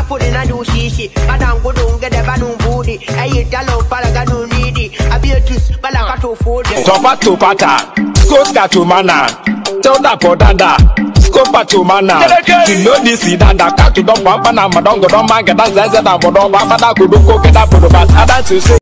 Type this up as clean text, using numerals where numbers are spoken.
put in a new shishi. Madam go don't get a banu booty. I eat a love palaga no needy. I be a juice, balaka to food. Topa to pata, Scotta to mana, Toda podada, Scopa to mana. You know this is that cat to don't papa na madongo don't make that says that I would not papa that could go get up for the bad to say.